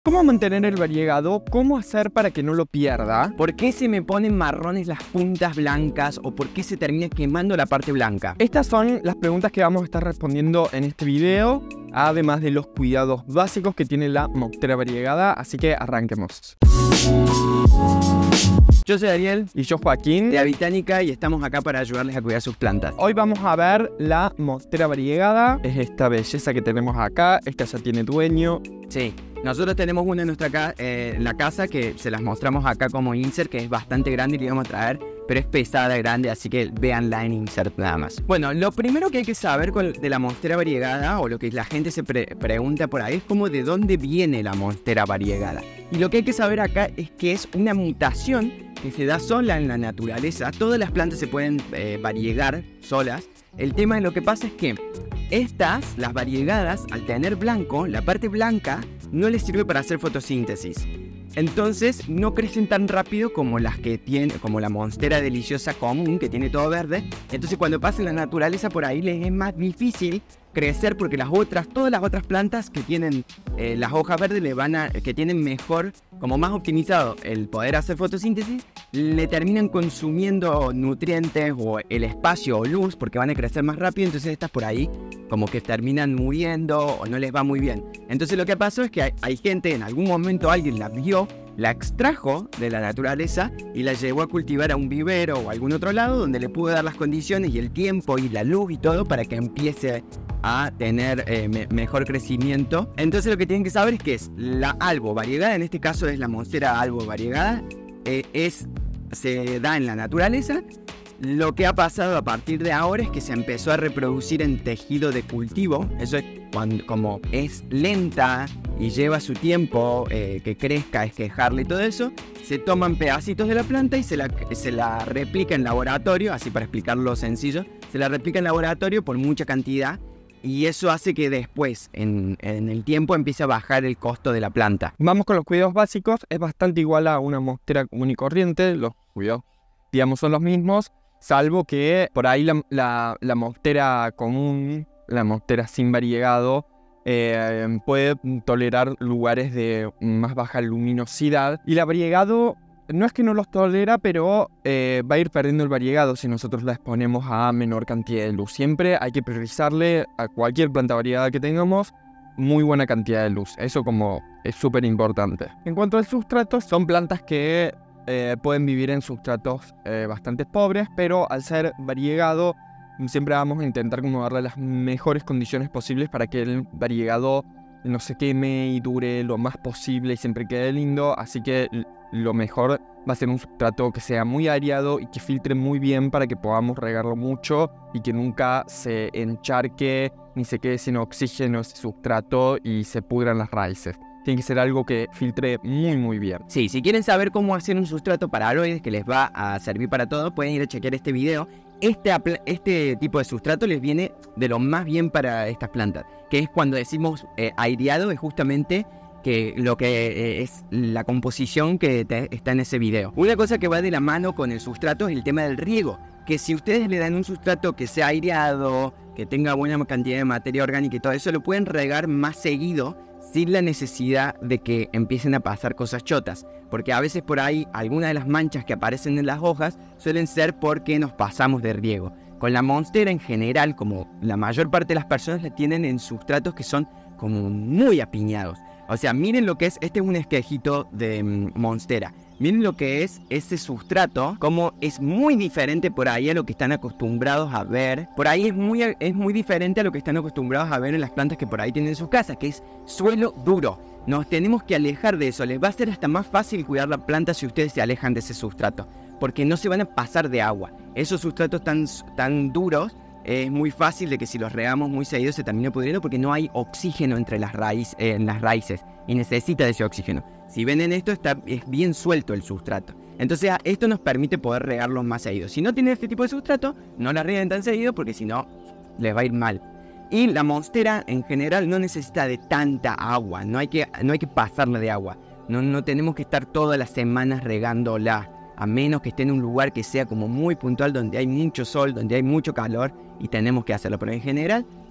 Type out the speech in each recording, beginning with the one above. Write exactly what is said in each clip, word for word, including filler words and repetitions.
¿Cómo mantener el variegado? ¿Cómo hacer para que no lo pierda? ¿Por qué se me ponen marrones las puntas blancas o por qué se termina quemando la parte blanca? Estas son las preguntas que vamos a estar respondiendo en este video, además de los cuidados básicos que tiene la monstera variegada, así que arranquemos. Yo soy Ariel Y yo Joaquín de Habitánica y estamos acá para ayudarles a cuidar sus plantas. Hoy vamos a ver la monstera variegada. Es esta belleza que tenemos acá. Esta ya tiene dueño. Sí, nosotros tenemos una en nuestra ca eh, en la casa que se las mostramos acá como insert, que es bastante grande y le íbamos a traer, pero es pesada, grande, así que véanla en insert nada más. Bueno, lo primero que hay que saber con, de la monstera variegada, o lo que la gente se pre pregunta por ahí, es como de dónde viene la monstera variegada. Y lo que hay que saber acá es que es una mutación que se da sola en la naturaleza. Todas las plantas se pueden eh, variegar solas. El tema de lo que pasa es que estas, las variegadas, al tener blanco, la parte blanca no les sirve para hacer fotosíntesis. Entonces no crecen tan rápido como las que tiene, como la monstera deliciosa común, que tiene todo verde. Entonces cuando pasa en la naturaleza por ahí les es más difícil crecer, porque las otras, todas las otras plantas que tienen eh, las hojas verdes, le van a, que tienen mejor, como más optimizado el poder hacer fotosíntesis, le terminan consumiendo nutrientes o el espacio o luz, porque van a crecer más rápido. Entonces estas por ahí como que terminan muriendo o no les va muy bien. Entonces lo que pasó es que hay, hay gente, en algún momento alguien la vio, la extrajo de la naturaleza y la llevó a cultivar a un vivero o a algún otro lado donde le pudo dar las condiciones y el tiempo y la luz y todo para que empiece a tener eh, me mejor crecimiento. Entonces lo que tienen que saber es que es la albo variegada, en este caso es la monstera albo variegada, eh, es, se da en la naturaleza. Lo que ha pasado a partir de ahora es que se empezó a reproducir en tejido de cultivo. Eso es cuando, como es lenta y lleva su tiempo eh, que crezca, esquejarle y todo eso, se toman pedacitos de la planta y se la, se la replica en laboratorio, así para explicarlo sencillo, se la replica en laboratorio por mucha cantidad. Y eso hace que después, en, en el tiempo, empiece a bajar el costo de la planta. Vamos con los cuidados básicos. Es bastante igual a una monstera común y corriente. Los cuidados, digamos, son los mismos. Salvo que por ahí la, la, la monstera común, la monstera sin variegado, eh, puede tolerar lugares de más baja luminosidad. Y la variegado no es que no los tolera, pero eh, va a ir perdiendo el variegado si nosotros la exponemos a menor cantidad de luz. Siempre hay que priorizarle a cualquier planta variegada que tengamos muy buena cantidad de luz. Eso como es súper importante. En cuanto al sustrato, son plantas que Eh, pueden vivir en sustratos eh, bastante pobres, pero al ser variegado siempre vamos a intentar como darle las mejores condiciones posibles para que el variegado no se queme y dure lo más posible y siempre quede lindo. Así que lo mejor va a ser un sustrato que sea muy aireado y que filtre muy bien para que podamos regarlo mucho y que nunca se encharque ni se quede sin oxígeno ese sustrato y se pudran las raíces. Tiene que ser algo que filtre muy muy bien. Sí, si quieren saber cómo hacer un sustrato para aloides que les va a servir para todo, pueden ir a chequear este video. Este, este tipo de sustrato les viene de lo más bien para estas plantas, que es cuando decimos eh, aireado, es justamente que lo que eh, es la composición que te, está en ese video. Una cosa que va de la mano con el sustrato es el tema del riego, que si ustedes le dan un sustrato que sea aireado, que tenga buena cantidad de materia orgánica y todo eso, lo pueden regar más seguido sin la necesidad de que empiecen a pasar cosas chotas, porque a veces por ahí algunas de las manchas que aparecen en las hojas suelen ser porque nos pasamos de riego. Con la monstera en general, como la mayor parte de las personas la tienen en sustratos que son como muy apiñados. O sea, miren lo que es, este es un esquejito de um, monstera. Miren lo que es ese sustrato, como es muy diferente por ahí a lo que están acostumbrados a ver. Por ahí es muy, es muy diferente a lo que están acostumbrados a ver en las plantas que por ahí tienen en sus casas, que es suelo duro. Nos tenemos que alejar de eso. Les va a ser hasta más fácil cuidar la planta si ustedes se alejan de ese sustrato, porque no se van a pasar de agua. Esos sustratos tan, tan duros, es muy fácil de que si los regamos muy seguido se termine pudriendo, porque no hay oxígeno entre las, raíz, eh, en las raíces y necesita de ese oxígeno. Si ven en esto, está, es bien suelto el sustrato. Entonces esto nos permite poder regarlos más seguido. Si no tienen este tipo de sustrato, no la rieguen tan seguido, porque si no, les va a ir mal. Y la monstera en general no necesita de tanta agua, no hay que, no hay que pasarla de agua. No, no tenemos que estar todas las semanas regándola, a menos que esté en un lugar que sea como muy puntual, donde hay mucho sol, donde hay mucho calor, y tenemos que hacerlo. Pero en general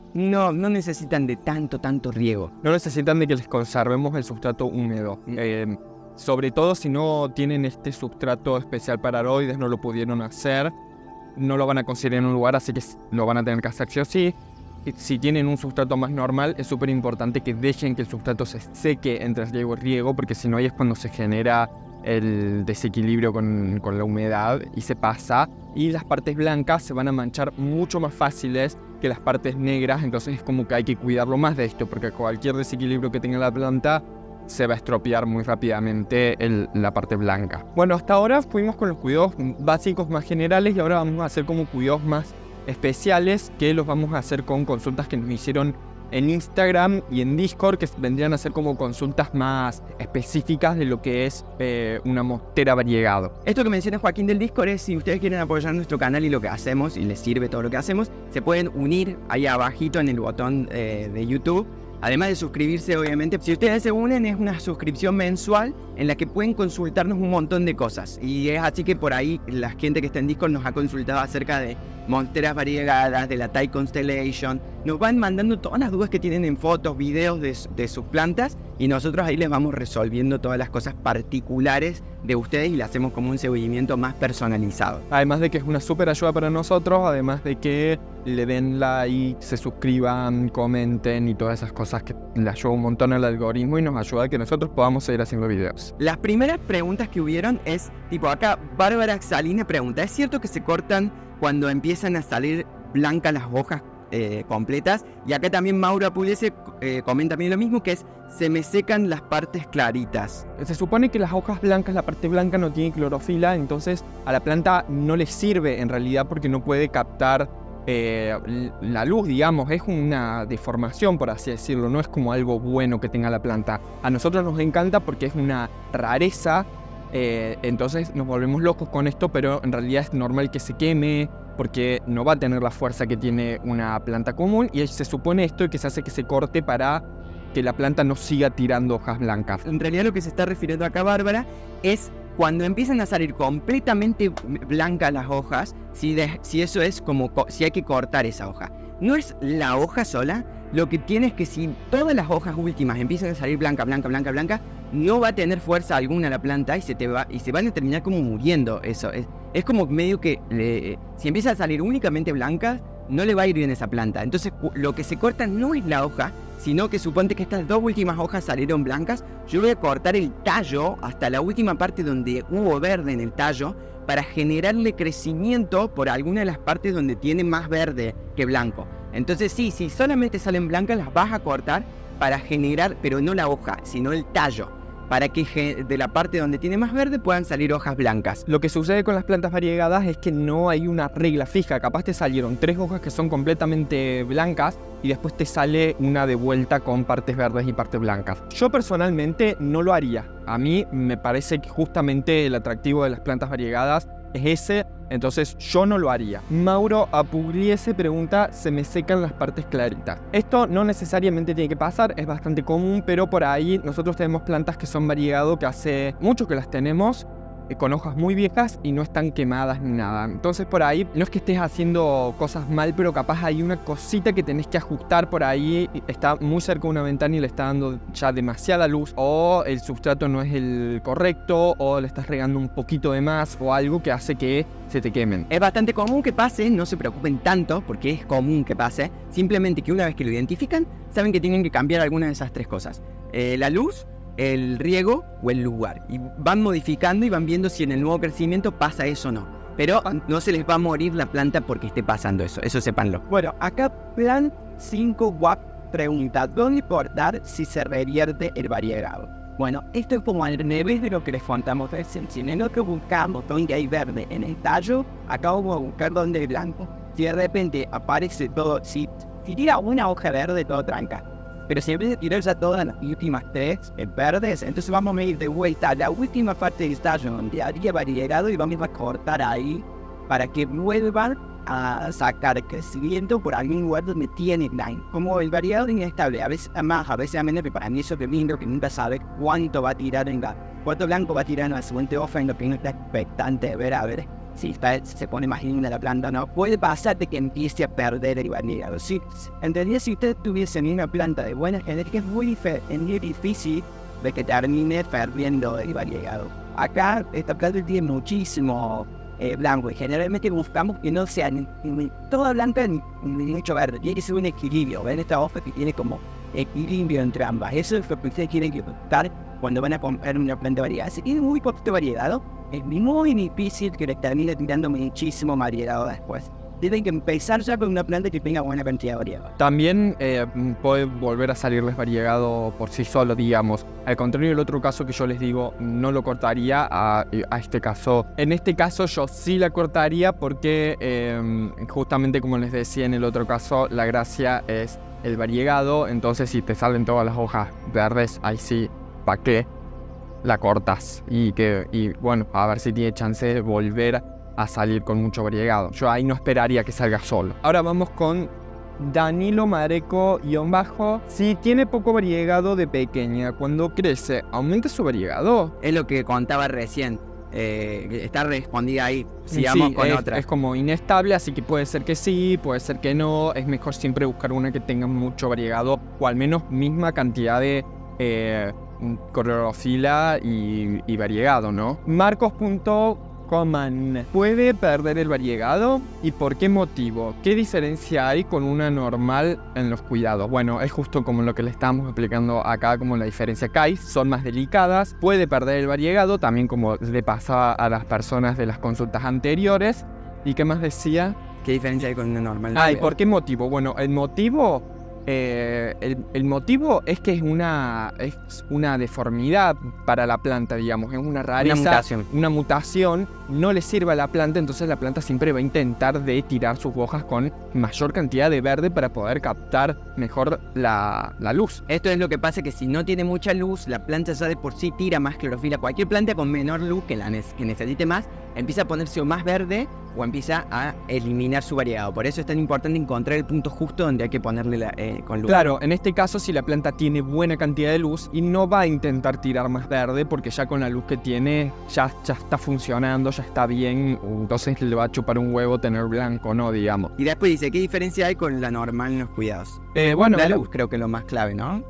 no, no necesitan de tanto, tanto riego. No necesitan de que les conservemos el sustrato húmedo. Mm. Eh, sobre todo si no tienen este sustrato especial para aroides, no lo pudieron hacer, no lo van a conseguir en un lugar, así que lo van a tener que hacer sí o sí. Y si tienen un sustrato más normal, es súper importante que dejen que el sustrato se seque entre riego y riego, porque si no ahí es cuando se genera el desequilibrio con, con la humedad y se pasa. Y las partes blancas se van a manchar mucho más fáciles que las partes negras, entonces es como que hay que cuidarlo más de esto, porque cualquier desequilibrio que tenga la planta se va a estropear muy rápidamente el, la parte blanca. Bueno, hasta ahora fuimos con los cuidados básicos más generales y ahora vamos a hacer como cuidados más especiales, que los vamos a hacer con consultas que nos hicieron en Instagram y en Discord, que vendrían a ser como consultas más específicas de lo que es eh, una monstera variegado. Esto que menciona Joaquín del Discord es, si ustedes quieren apoyar nuestro canal y lo que hacemos, y les sirve todo lo que hacemos, se pueden unir ahí abajito en el botón eh, de YouTube. Además de suscribirse, obviamente, si ustedes se unen es una suscripción mensual en la que pueden consultarnos un montón de cosas. Y es así que por ahí la gente que está en Discord nos ha consultado acerca de monsteras variegadas, de la Thai Constellation. Nos van mandando todas las dudas que tienen en fotos, videos de, de sus plantas, y nosotros ahí les vamos resolviendo todas las cosas particulares de ustedes y le hacemos como un seguimiento más personalizado. Además de que es una súper ayuda para nosotros, además de que le den like, se suscriban, comenten y todas esas cosas que le ayudan un montón al algoritmo y nos ayuda a que nosotros podamos seguir haciendo videos. Las primeras preguntas que hubieron es, tipo acá, Bárbara Saline pregunta, ¿es cierto que se cortan cuando empiezan a salir blancas las hojas eh, completas? Y acá también Maura Pugliese eh, comenta también lo mismo, que es, se me secan las partes claritas. Se supone que las hojas blancas, la parte blanca no tiene clorofila, entonces a la planta no le sirve en realidad porque no puede captar eh, la luz, digamos. Es una deformación, por así decirlo, no es como algo bueno que tenga la planta. A nosotros nos encanta porque es una rareza. Eh, entonces nos volvemos locos con esto, pero en realidad es normal que se queme porque no va a tener la fuerza que tiene una planta común, y se supone esto que se hace que se corte para que la planta no siga tirando hojas blancas. En realidad lo que se está refiriendo acá Bárbara es cuando empiezan a salir completamente blancas las hojas, si, de, si eso es como si hay que cortar esa hoja. No es la hoja sola, lo que tiene es que si todas las hojas últimas empiezan a salir blanca, blanca, blanca, blanca, no va a tener fuerza alguna la planta y se, te va, y se van a terminar como muriendo. Eso es, es como medio que le, si empieza a salir únicamente blanca, no le va a ir bien esa planta. Entonces lo que se corta no es la hoja, sino que suponte que estas dos últimas hojas salieron blancas. Yo voy a cortar el tallo hasta la última parte donde hubo verde en el tallo, para generarle crecimiento por alguna de las partes donde tiene más verde que blanco. Entonces sí, si solamente salen blancas las vas a cortar para generar, pero no la hoja, sino el tallo, para que de la parte donde tiene más verde puedan salir hojas blancas. Lo que sucede con las plantas variegadas es que no hay una regla fija. Capaz te salieron tres hojas que son completamente blancas y después te sale una de vuelta con partes verdes y partes blancas. Yo personalmente no lo haría. A mí me parece que justamente el atractivo de las plantas variegadas es ese, entonces yo no lo haría. Mauro Apugliese pregunta, ¿se me secan las partes claritas? Esto no necesariamente tiene que pasar, es bastante común, pero por ahí nosotros tenemos plantas que son variegado, que hace mucho que las tenemos, eh, con hojas muy viejas y no están quemadas ni nada. Entonces por ahí, no es que estés haciendo cosas mal, pero capaz hay una cosita que tenés que ajustar por ahí, está muy cerca de una ventana y le está dando ya demasiada luz, o el sustrato no es el correcto, o le estás regando un poquito de más, o algo que hace que se te quemen. Es bastante común que pase, no se preocupen tanto, porque es común que pase, simplemente que una vez que lo identifican, saben que tienen que cambiar alguna de esas tres cosas. Eh, la luz, el riego o el lugar. Y van modificando y van viendo si en el nuevo crecimiento pasa eso o no. Pero no se les va a morir la planta porque esté pasando eso, eso sépanlo. Bueno, acá Plan cinco W A P pregunta, ¿dónde cortar si se revierte el variegado? Bueno, esto es como al revés de lo que les contamos recién. Si en lo que buscamos donde hay verde en el tallo, acá vamos a buscar donde hay blanco. Si de repente aparece todo, si, si tira una hoja verde, todo tranca. Pero si en vez de tirar ya todas las últimas tres en verdes, entonces vamos a medir de vuelta a la última parte del tallo donde había variegado y vamos a cortar ahí para que vuelvan a sacar crecimiento por algún lugar donde tiene line. Como el variegado es inestable, a veces más, a veces menos, pero para mí eso es lindo, que nunca sabe cuánto va a tirar en la, cuánto blanco va a tirar en la siguiente hoja, en lo que no está expectante de ver, a ver si está, se pone más linda la planta, ¿no? Puede pasar de que empiece a perder el variegado. Si, en realidad, si ustedes tuviesen una planta de buena genética, es muy, dife- es muy difícil de que termine perdiendo el variegado. Acá, esta planta tiene muchísimo eh, blanco y generalmente buscamos que no sea ni, ni toda blanca ni, ni mucho verde. Tiene que ser un equilibrio. ¿Ven esta hoja que tiene como equilibrio entre ambas? Eso es lo que ustedes tienen que buscar cuando van a comprar una planta variegada. Si tiene muy poquito variegado, es muy difícil que le termine tirando muchísimo variegado después. Tienen que empezar ya con una planta que tenga buena cantidad de variegado. También eh, puede volver a salirles variegado por sí solo, digamos. Al contrario del otro caso que yo les digo, no lo cortaría a, a este caso. En este caso yo sí la cortaría porque eh, justamente como les decía en el otro caso, la gracia es el variegado. Entonces si te salen todas las hojas verdes, ahí sí, ¿para qué la cortas? Y, que, y bueno, a ver si tiene chance de volver a salir con mucho variegado. Yo ahí no esperaría que salga solo. Ahora vamos con Danilo Mareco-bajo. Si tiene poco variegado de pequeña, cuando crece, ¿aumenta su variegado? Es lo que contaba recién. Eh, está respondida ahí. Sigamos sí, con es, otra. Es como inestable, así que puede ser que sí, puede ser que no. Es mejor siempre buscar una que tenga mucho variegado, o al menos misma cantidad de eh, clorofila y, y variegado, ¿no? Marcos.coman. ¿Puede perder el variegado? ¿Y por qué motivo? ¿Qué diferencia hay con una normal en los cuidados? Bueno, es justo como lo que le estamos explicando acá, como la diferencia que hay. Son más delicadas. Puede perder el variegado, también como le pasaba a las personas de las consultas anteriores. ¿Y qué más decía? ¿Qué diferencia hay con una normal? Ah, ¿y por qué motivo? Bueno, el motivo... Eh, el, el motivo es que es una, es una deformidad para la planta, digamos, es una rareza, Una mutación. una mutación, no le sirve a la planta, entonces la planta siempre va a intentar de tirar sus hojas con mayor cantidad de verde para poder captar mejor la, la luz. Esto es lo que pasa, que si no tiene mucha luz, la planta ya de por sí tira más clorofila. Cualquier planta con menor luz que, la ne- que necesite más, empieza a ponerse o más verde o empieza a eliminar su variegado. Por eso es tan importante encontrar el punto justo donde hay que ponerle la, eh, con luz. Claro, en este caso si la planta tiene buena cantidad de luz y no va a intentar tirar más verde porque ya con la luz que tiene ya, ya está funcionando, ya está bien, entonces le va a chupar un huevo tener blanco, ¿no? Digamos. Y después dice, ¿qué diferencia hay con la normal en los cuidados? Eh, bueno, La luz creo que es lo más clave, ¿no?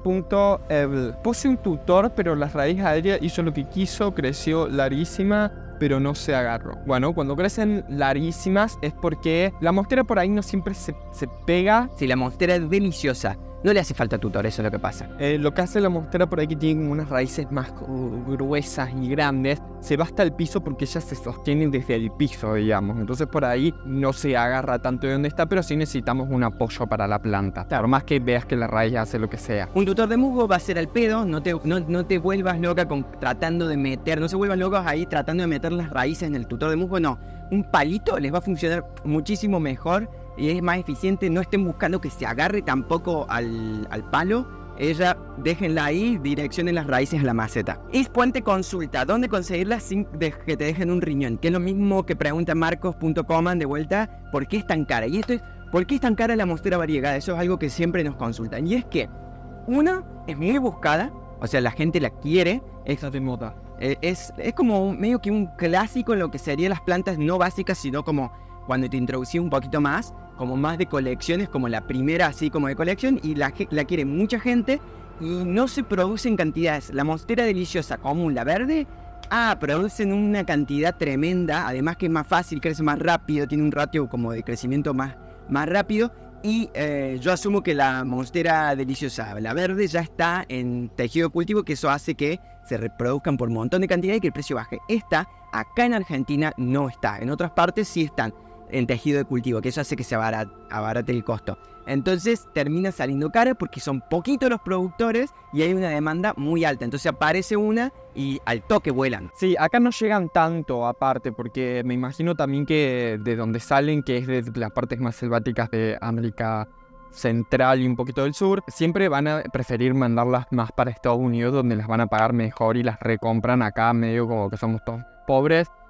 Yeya.evel. Puse un tutor, pero la raíz aérea hizo lo que quiso, creció larguísima, pero no se agarró. Bueno, cuando crecen larguísimas es porque la monstera por ahí no siempre se, se pega. Si la monstera es deliciosa, no le hace falta tutor, eso es lo que pasa. Eh, lo que hace la monstera por ahí, que tiene como unas raíces más uh, gruesas y grandes, se va hasta el piso porque ella se sostiene desde el piso, digamos. Entonces por ahí no se agarra tanto de donde está, pero sí necesitamos un apoyo para la planta. Por más que veas que la raíz hace lo que sea. Un tutor de musgo va a ser al pedo, no te, no, no te vuelvas loca con tratando de meter, no se vuelvan locos ahí tratando de meter las raíces en el tutor de musgo, no. Un palito les va a funcionar muchísimo mejor y es más eficiente. No estén buscando que se agarre tampoco al, al palo. Ella, déjenla ahí, direccionen las raíces a la maceta. Ispuente consulta, ¿dónde conseguirlas sin de- que te dejen un riñón? Que es lo mismo que pregunta Marcos.coman de vuelta, ¿por qué es tan cara? Y esto es, ¿por qué es tan cara la monstera variegada? Eso es algo que siempre nos consultan. Y es que, una, es muy buscada, o sea, la gente la quiere. Es, de moda. eh, es, es como un- medio que un clásico en lo que serían las plantas no básicas, sino como cuando te introducí un poquito más, como más de colecciones, como la primera así como de colección, y la, ge- la quiere mucha gente y no se produce en cantidades. La monstera deliciosa común, la verde, ah, producen una cantidad tremenda, además que es más fácil, crece más rápido, tiene un ratio como de crecimiento más, más rápido. Y eh, yo asumo que la monstera deliciosa, la verde, ya está en tejido de cultivo, que eso hace que se reproduzcan por un montón de cantidad y que el precio baje. Esta, acá en Argentina, no está. En otras partes sí están en tejido de cultivo, que eso hace que se abarate, abarate el costo. Entonces termina saliendo cara porque son poquitos los productores y hay una demanda muy alta. Entonces aparece una y al toque vuelan. Sí, acá no llegan tanto aparte, porque me imagino también que de donde salen, que es de las partes más selváticas de América Central y un poquito del sur, siempre van a preferir mandarlas más para Estados Unidos, donde las van a pagar mejor y las recompran. Acá medio como que somos todos pobres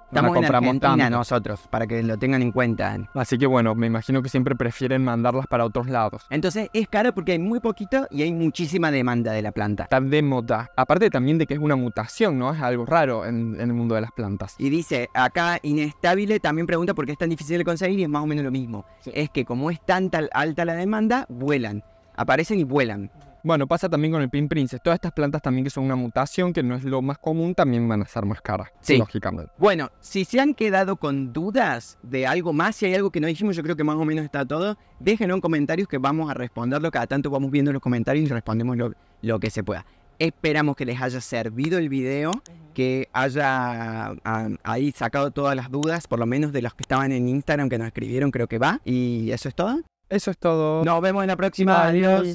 Estamos en compramos Argentina tanto. nosotros, para que lo tengan en cuenta. Así que bueno, me imagino que siempre prefieren mandarlas para otros lados. Entonces es caro porque hay muy poquito y hay muchísima demanda de la planta. Está de moda. Aparte también de que es una mutación, ¿no? Es algo raro en, en el mundo de las plantas. Y dice, acá Inestable también pregunta por qué es tan difícil de conseguir y es más o menos lo mismo. Sí. Es que como es tan tal- alta la demanda, vuelan. Aparecen y vuelan. Bueno, pasa también con el Pink Princess. Todas estas plantas también que son una mutación, que no es lo más común, también van a ser más caras. Sí. Lógicamente. Bueno, si se han quedado con dudas de algo más, si hay algo que no dijimos, yo creo que más o menos está todo, déjenlo en comentarios que vamos a responderlo. Cada tanto vamos viendo los comentarios y respondemos lo, lo que se pueda. Esperamos que les haya servido el video, que haya ah, ahí sacado todas las dudas, por lo menos de los que estaban en Instagram que nos escribieron, creo que va. Y eso es todo. Eso es todo. Nos vemos en la próxima. Adiós.